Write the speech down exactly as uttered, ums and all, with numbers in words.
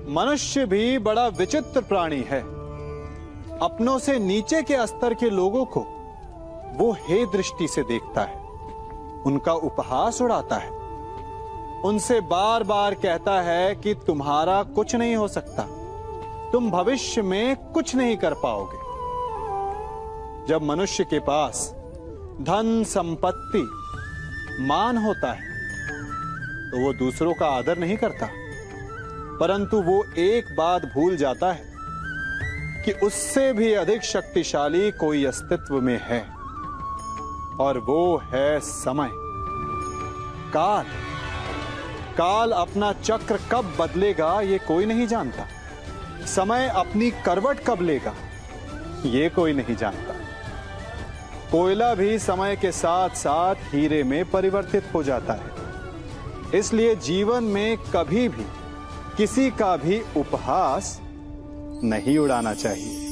मनुष्य भी बड़ा विचित्र प्राणी है। अपनों से नीचे के स्तर के लोगों को वो हे दृष्टि से देखता है, उनका उपहास उड़ाता है, उनसे बार बार कहता है कि तुम्हारा कुछ नहीं हो सकता, तुम भविष्य में कुछ नहीं कर पाओगे। जब मनुष्य के पास धन, संपत्ति, मान होता है तो वो दूसरों का आदर नहीं करता, परंतु वो एक बात भूल जाता है कि उससे भी अधिक शक्तिशाली कोई अस्तित्व में है, और वो है समय, काल। काल अपना चक्र कब बदलेगा ये कोई नहीं जानता। समय अपनी करवट कब लेगा ये कोई नहीं जानता। कोयला भी समय के साथ साथ हीरे में परिवर्तित हो जाता है। इसलिए जीवन में कभी भी किसी का भी उपहास नहीं उड़ाना चाहिए।